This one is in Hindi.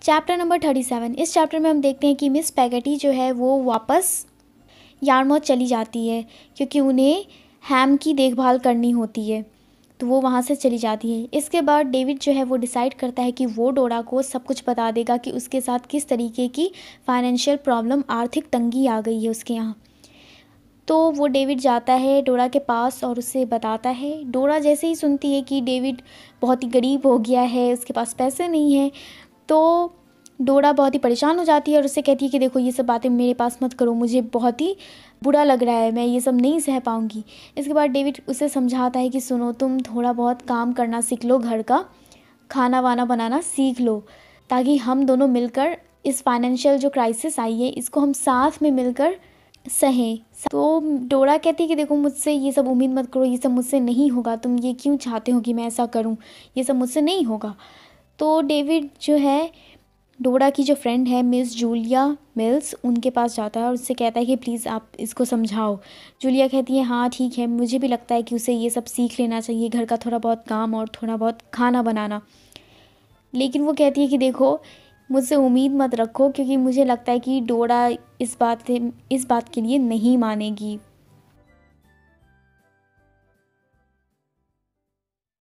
Chapter number 37। इस चैप्टर में हम देखते हैं कि मिस पैगेटी जो है वो वापस यार्मouth चली जाती है क्योंकि उन्हें हैम की देखभाल करनी होती है, तो वो वहाँ से चली जाती है। इसके बाद डेविड जो है वो डिसाइड करता है कि वो डोरा को सब कुछ बता देगा कि उसके साथ किस तरीके की फाइनेंशियल प्रॉब्लम, आर्थिक तंगी आ गई है उसके यहाँ। तो वो डेविड जाता है डोरा के पास और उसे बताता है। डोरा जैसे ही सुनती है कि डेविड बहुत ही गरीब हो गया है, उसके पास पैसे नहीं है, तो डोरा बहुत ही परेशान हो जाती है और उससे कहती है कि देखो ये सब बातें मेरे पास मत करो, मुझे बहुत ही बुरा लग रहा है, मैं ये सब नहीं सह पाऊँगी। इसके बाद डेविड उसे समझाता है कि सुनो, तुम थोड़ा बहुत काम करना सीख लो, घर का खाना वाना बनाना सीख लो, ताकि हम दोनों मिलकर इस फाइनेंशियल जो क्राइसिस आई है इसको हम साथ में मिलकर सहें। तो डोरा कहती है कि देखो मुझसे ये सब उम्मीद मत करो, ये सब मुझसे नहीं होगा, तुम ये क्यों चाहते हो कि मैं ऐसा करूं, ये सब मुझसे नहीं होगा। तो डेविड जो है डोरा की जो फ्रेंड है मिस जूलिया मिल्स, उनके पास जाता है और उससे कहता है कि प्लीज़ आप इसको समझाओ। जूलिया कहती है हाँ ठीक है, मुझे भी लगता है कि उसे ये सब सीख लेना चाहिए, घर का थोड़ा बहुत काम और थोड़ा बहुत खाना बनाना। लेकिन वो कहती है कि देखो मुझसे उम्मीद मत रखो, क्योंकि मुझे लगता है कि डोरा इस बात के लिए नहीं मानेगी,